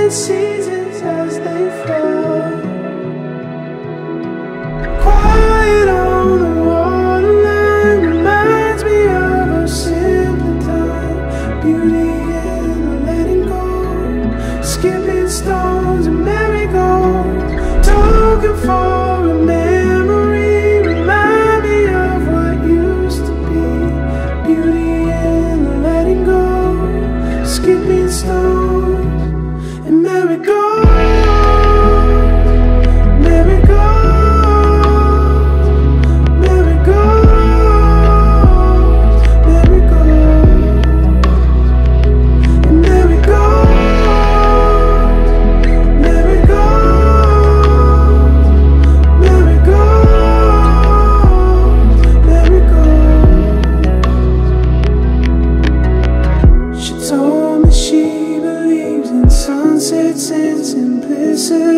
the seasons as they flow. Quiet on the waterline reminds me of a simpler time. Beauty in the letting go, skipping stones and marigolds, talking for a memory. Remind me of what used to be. Beauty in the letting go, skipping stones and marigolds. Sunsets and simplicity.